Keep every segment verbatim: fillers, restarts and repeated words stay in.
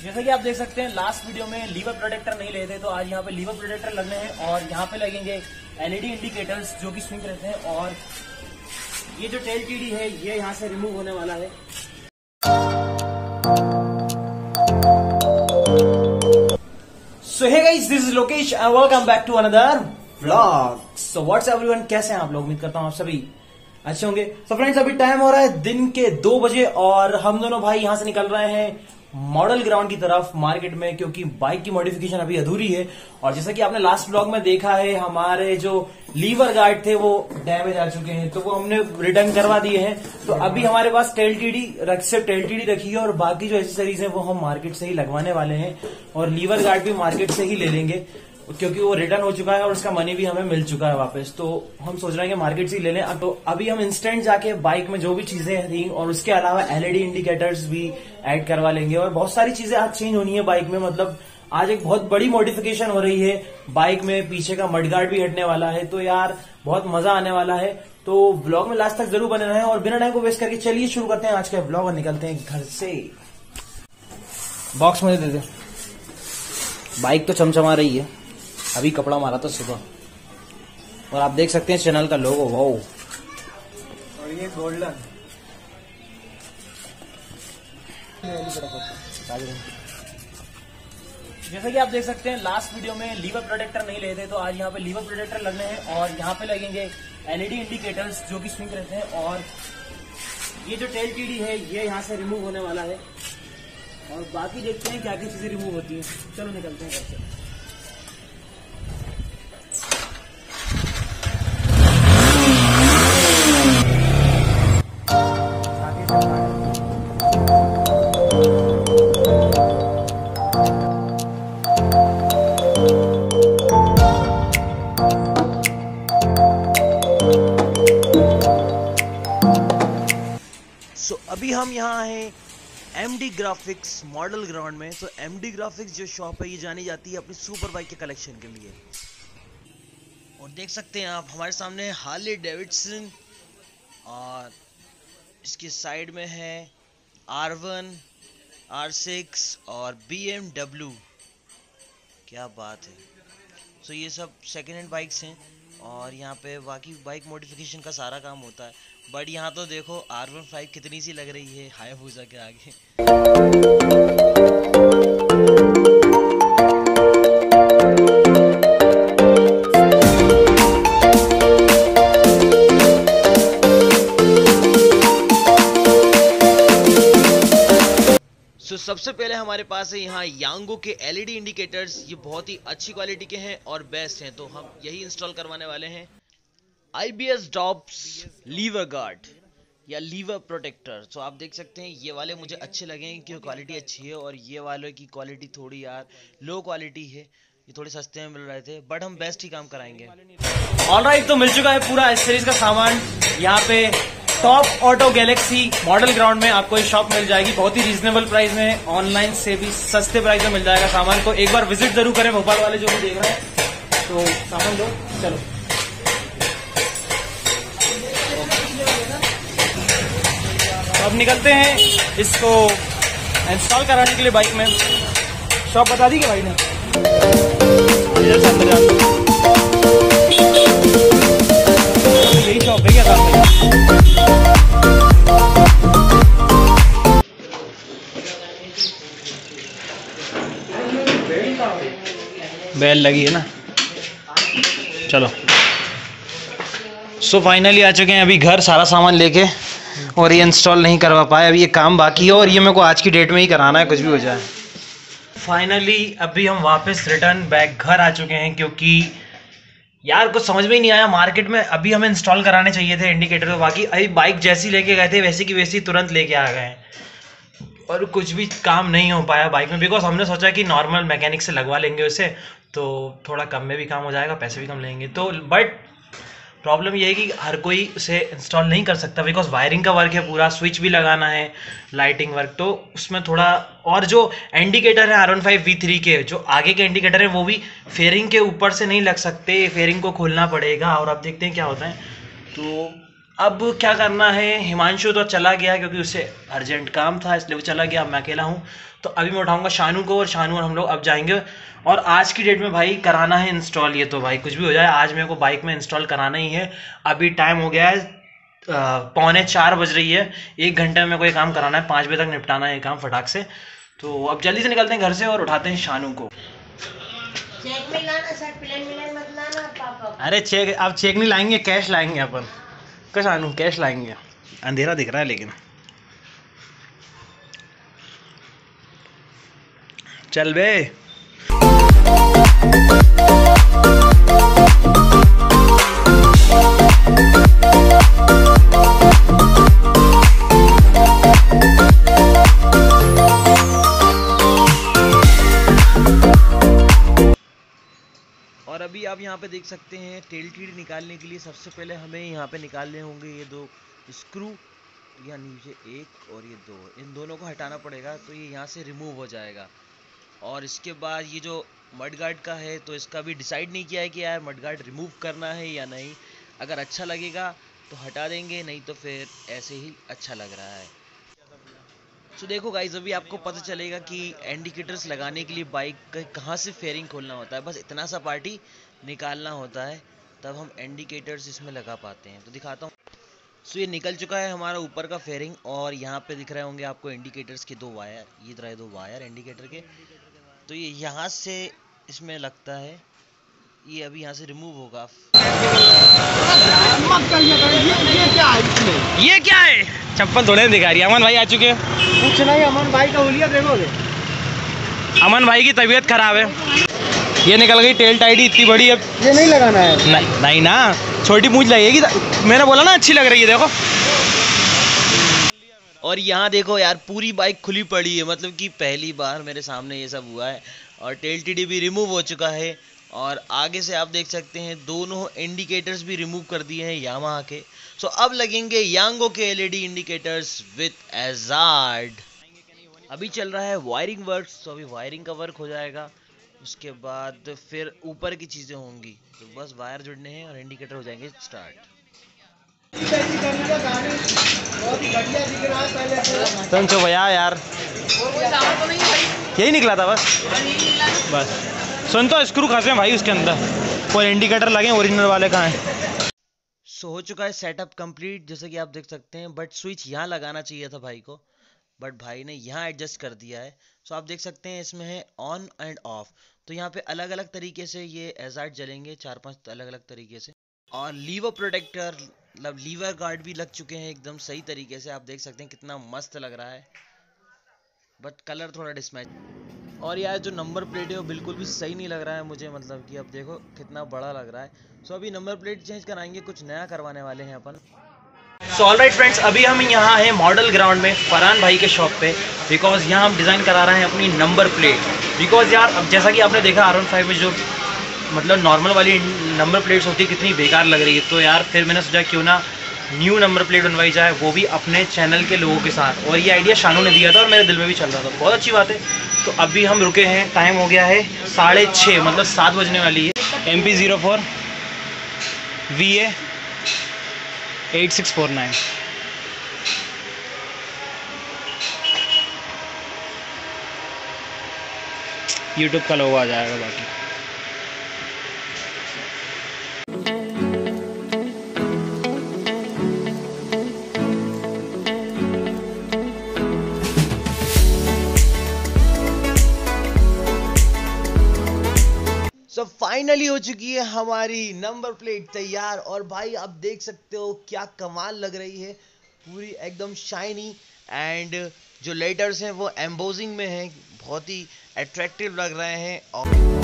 जैसा कि आप देख सकते हैं लास्ट वीडियो में लीवर प्रोटेक्टर नहीं लेते, तो आज यहाँ पे लीवर प्रोटेक्टर लगने हैं और यहाँ पे लगेंगे एलईडी इंडिकेटर्स जो कि स्विंग रहते हैं। और ये जो टेल टीडी है ये यहाँ से रिमूव होने वाला है। So hey guys, this is Lokesh and welcome back to another vlog. So what's everyone, कैसे हैं आप लोग? उम्मीद करता हूँ आप सभी अच्छे होंगे। सो फ्रेंड्स, अभी टाइम हो रहा है दिन के दो बजे और हम दोनों भाई यहां से निकल रहे हैं मॉडल ग्राउंड की तरफ मार्केट में, क्योंकि बाइक की मॉडिफिकेशन अभी अधूरी है। और जैसा कि आपने लास्ट ब्लॉग में देखा है, हमारे जो लीवर गार्ड थे वो डैमेज आ चुके हैं, तो वो हमने रिटर्न करवा दिए हैं। तो अभी हमारे पास टेल टीडी सिर्फ टेल टीडी रखी है और बाकी जो एसेसरीज है वो हम मार्केट से ही लगवाने वाले हैं। और लीवर गार्ड भी मार्केट से ही ले लेंगे क्योंकि वो रिटर्न हो चुका है और उसका मनी भी हमें मिल चुका है वापस। तो हम सोच रहे हैं कि मार्केट से ही ले लें। तो अभी हम इंस्टेंट जाके बाइक में जो भी चीजें थी और उसके अलावा एलईडी इंडिकेटर्स भी ऐड करवा लेंगे। और बहुत सारी चीजें आज चेंज होनी है बाइक में, मतलब आज एक बहुत बड़ी मॉडिफिकेशन हो रही है बाइक में। पीछे का मडगार्ड भी हटने वाला है, तो यार बहुत मजा आने वाला है। तो ब्लॉग में लास्ट तक जरूर बने रहें और बिना टाइम को वेस्ट करके चलिए शुरू करते हैं आज का ब्लॉग और निकलते हैं घर से। बॉक्स मुझे दे दे। बाइक तो चमचमा रही है, अभी कपड़ा मारा था सुबह। और आप देख सकते हैं चैनल का लोगो, वाओ। और ये गोल्डन जैसा कि आप देख सकते हैं लास्ट वीडियो में लीवर प्रोटेक्टर नहीं लेते, तो आज यहाँ पे लीवर प्रोटेक्टर लगने हैं और यहाँ पे लगेंगे एलईडी इंडिकेटर्स जो कि स्विंग रहते हैं। और ये जो टेल टीडी है ये यहाँ से रिमूव होने वाला है और बाकी देखते हैं क्या क्या चीजें रिमूव होती हैं। चलो निकलते हैं घर से। सो so, अभी हम यहाँ हैं एमडी ग्राफिक्स मॉडल ग्राउंड में। तो एमडी ग्राफिक्स जो शॉप है ये जानी जाती है अपनी सुपर बाइक के कलेक्शन के लिए। और देख सकते हैं आप हमारे सामने हार्ले डेविडसन और इसके साइड में है आर वन, आर सिक्स और बी एम डब्ल्यू। क्या बात है। सो so, ये सब सेकेंड हैंड बाइक्स हैं और यहाँ पे बाकी बाइक मॉडिफिकेशन का सारा काम होता है। बट यहाँ तो देखो आर वन फाइव कितनी सी लग रही है हायाबुसा के आगे। सो so, सबसे पहले हमारे पास है यहाँ यांगो के एलईडी इंडिकेटर्स। ये बहुत ही अच्छी क्वालिटी के हैं और बेस्ट हैं, तो हम यही इंस्टॉल करवाने वाले हैं। आईबीएस डॉप्स लीवर गार्ड या लीवर प्रोटेक्टर। तो आप देख सकते हैं ये वाले मुझे अच्छे लगे हैं क्योंकि क्वालिटी अच्छी है और ये वाले की क्वालिटी थोड़ी यार लो क्वालिटी है। ये थोड़े सस्ते में मिल रहे थे बट हम बेस्ट ही काम कराएंगे। ऑलराइट, तो मिल चुका है पूरा एसेसरीज का सामान। यहाँ पे top auto galaxy model ground में आपको ये शॉप मिल जाएगी बहुत ही रीजनेबल प्राइस में। ऑनलाइन से भी सस्ते प्राइस में मिल जाएगा सामान, तो एक बार विजिट जरूर करें भोपाल वाले जो भी देख रहे हैं। तो सामान दो, चलो। तो अब निकलते हैं इसको इंस्टॉल कराने के लिए बाइक में। शॉप बता दी कि भाई ने यही शॉप है क्या सामने? बेल लगी है ना। चलो, सो फाइनली आ चुके हैं अभी घर सारा सामान लेके, और ये इंस्टॉल नहीं करवा पाए, अभी ये काम बाकी है और ये मेरे को आज की डेट में ही कराना है, कुछ भी हो जाए। फाइनली अभी हम वापस रिटर्न बैक घर आ चुके हैं क्योंकि यार कुछ समझ में ही नहीं आया मार्केट में। अभी हमें इंस्टॉल कराने चाहिए थे इंडिकेटर, तो बाकी अभी बाइक जैसी लेके गए थे वैसी की वैसी तुरंत लेके आ गए और कुछ भी काम नहीं हो पाया बाइक में। बिकॉज हमने सोचा कि नॉर्मल मैकेनिक से लगवा लेंगे उसे, तो थोड़ा कम में भी काम हो जाएगा, पैसे भी कम लेंगे। तो बट प्रॉब्लम ये है कि हर कोई उसे इंस्टॉल नहीं कर सकता बिकॉज वायरिंग का वर्क है पूरा, स्विच भी लगाना है, लाइटिंग वर्क, तो उसमें थोड़ा। और जो इंडिकेटर है R one five V three के जो आगे के इंडिकेटर है वो भी फेयरिंग के ऊपर से नहीं लग सकते, फेयरिंग को खोलना पड़ेगा। और अब देखते हैं क्या होता है। तो अब क्या करना है, हिमांशु तो चला गया क्योंकि उसे अर्जेंट काम था इसलिए वो चला गया, मैं अकेला हूँ। तो अभी मैं उठाऊंगा शानू को और शानू और हम लोग अब जाएंगे। और आज की डेट में भाई कराना है इंस्टॉल, ये तो भाई कुछ भी हो जाए आज मेरे को बाइक में इंस्टॉल कराना ही है। अभी टाइम हो गया है पौने चार बज रही है, एक घंटे में मेरे को ये काम कराना है, पाँच बजे तक निपटाना है ये काम फटाक से। तो अब जल्दी से निकलते हैं घर से और उठाते हैं शानू को। चेक में लाना सर, प्लेन मिलन मत लाना पापा। अरे चेक, अब चेक नहीं लाएंगे, कैश लाएंगे अपन। कैश शानू, कैश लाएंगे। अंधेरा दिख रहा है लेकिन चल बे। और अभी आप यहाँ पे देख सकते हैं टेल टीड निकालने के लिए सबसे पहले हमें यहाँ पे निकालने होंगे ये दो स्क्रू, या नीचे एक और ये दो, इन दोनों को हटाना पड़ेगा तो ये यहाँ से रिमूव हो जाएगा। और इसके बाद ये जो मड गार्ड का है तो इसका भी डिसाइड नहीं किया है कि यार मड गार्ड रिमूव करना है या नहीं। अगर अच्छा लगेगा तो हटा देंगे, नहीं तो फिर ऐसे ही अच्छा लग रहा है। तो देखो गाइज, अभी आपको पता चलेगा कि इंडिकेटर्स लगाने के लिए बाइक का कहाँ से फेयरिंग खोलना होता है। बस इतना सा पार्टी निकालना होता है तब हम इंडिकेटर्स इसमें लगा पाते हैं। तो दिखाता हूँ। सो ये निकल चुका है हमारा ऊपर का फेयरिंग, और यहाँ पे दिख रहे होंगे आपको इंडिकेटर्स के दो वायर, ये रहे दो वायर इंडिकेटर के। तो ये यहाँ से इसमें लगता है, ये अभी यहाँ से रिमूव होगा। ये क्या है इसमें? ये क्या है? चप्पल थोड़े दिखा रही है। अमन भाई आ चुके हैं। कुछ नहीं, अमन भाई का हुलिया देखोगे। अमन भाई की तबीयत खराब है। ये निकल गई टेल टाइडी इतनी बड़ी, अब ये नहीं लगाना है। नहीं नहीं ना, छोटी पूंछ लगेगी। मैंने बोला ना अच्छी लग रही है, देखो। और यहाँ देखो यार, पूरी बाइक खुली पड़ी है, मतलब कि पहली बार मेरे सामने ये सब हुआ है। और टेल टीडी भी रिमूव हो चुका है, और आगे से आप देख सकते हैं दोनों इंडिकेटर्स भी रिमूव कर दिए हैं यामाहा के। सो अब लगेंगे यांगो के एलईडी इंडिकेटर्स विथ एजार्ड। अभी चल रहा है वायरिंग वर्क, तो अभी वायरिंग का वर्क हो जाएगा, उसके बाद फिर ऊपर की चीज़ें होंगी। तो बस वायर जुड़ने हैं और इंडिकेटर हो जाएंगे स्टार्ट। तुम चो भैया यार, यही निकला था बस बस सुन, तो स्क्रू फंसे हैं भाई उसके अंदर, और इंडिकेटर लगे ओरिजिनल वाले कहाँ हैं। सो हो चुका है सेटअप कंप्लीट, जैसे कि आप देख सकते हैं। बट स्विच यहाँ लगाना चाहिए था भाई को, बट भाई ने यहाँ एडजस्ट कर दिया है। सो आप देख सकते हैं इसमें है ऑन एंड ऑफ। तो यहाँ पे अलग अलग तरीके से ये एजार्ड जलेंगे, चार पांच अलग अलग तरीके से। और लीवर प्रोटेक्टर, मतलब लीवर गार्ड भी लग चुके हैं एकदम सही तरीके से। आप देख सकते हैं कितना मस्त लग रहा है, बट कलर थोड़ा डिसमैच। और यार जो नंबर प्लेट है वो बिल्कुल भी सही नहीं लग रहा है मुझे, मतलब कि अब देखो कितना बड़ा लग रहा है। सो अभी नंबर प्लेट चेंज कराएंगे, कुछ नया करवाने वाले हैं अपन। सो ऑलराइट फ्रेंड्स, अभी हम यहाँ हैं मॉडल ग्राउंड में फरहान भाई के शॉप पे, बिकॉज यहाँ हम डिज़ाइन करा रहे हैं अपनी नंबर प्लेट। बिकॉज यार अब जैसा कि आपने देखा आर वन फाइव में जो मतलब नॉर्मल वाली नंबर प्लेट्स होती है कितनी बेकार लग रही है, तो यार फिर मैंने सोचा क्यों ना न्यू नंबर प्लेट बनवाई जाए, वो भी अपने चैनल के लोगों के साथ। और ये आइडिया शानू ने दिया था और मेरे दिल में भी चल रहा था, बहुत अच्छी बात है। तो अभी हम रुके हैं, टाइम हो गया है साढ़े छः, मतलब सात बजने वाली है। M P zero four V A eight six four nine. YouTube का लोगो आ जाएगा बाकी। सो फाइनली हो चुकी है हमारी नंबर प्लेट तैयार। और भाई आप देख सकते हो क्या कमाल लग रही है, पूरी एकदम शाइनी। एंड जो लेटर्स हैं वो एम्बोजिंग में हैं, बहुत ही अट्रैक्टिव लग रहे हैं। और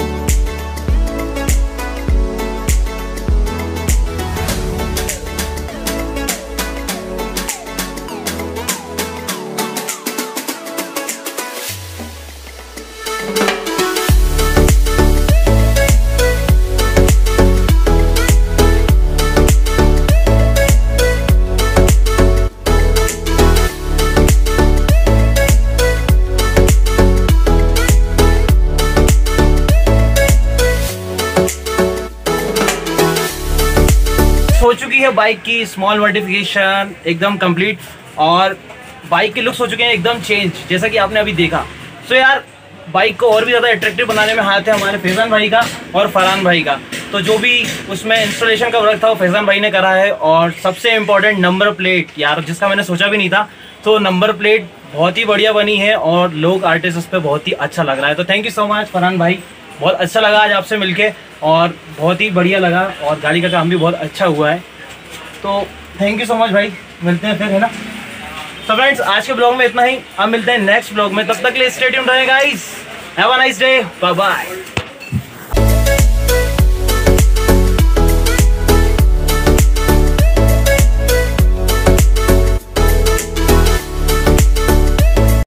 है बाइक की स्मॉल मॉडिफिकेशन एकदम कंप्लीट, और बाइक के लुक्स हो चुके हैं एकदम चेंज, जैसा कि आपने अभी देखा। सो यार बाइक को और भी ज़्यादा अट्रैक्टिव बनाने में हाथ है हमारे फैज़ान भाई का और फरहान भाई का। तो जो भी उसमें इंस्टॉलेशन का वर्क था वो फैज़ान भाई ने करा है। और सबसे इम्पोर्टेंट नंबर प्लेट यार, जिसका मैंने सोचा भी नहीं था, तो नंबर प्लेट बहुत ही बढ़िया बनी है और लोग आर्टिस्ट उस पर बहुत ही अच्छा लग रहा है। तो thank you so much Farhan भाई, बहुत अच्छा लगा आज आपसे मिलके और बहुत ही बढ़िया लगा, और गाड़ी का काम भी बहुत अच्छा हुआ है। तो थैंक यू सो मच भाई, मिलते हैं फिर, है ना। तो फ्रेंड्स आज के ब्लॉग में इतना ही, अब मिलते हैं नेक्स्ट ब्लॉग में, तब तक के लिए स्टे ट्यून्ड रहिए guys, have a nice day, bye bye.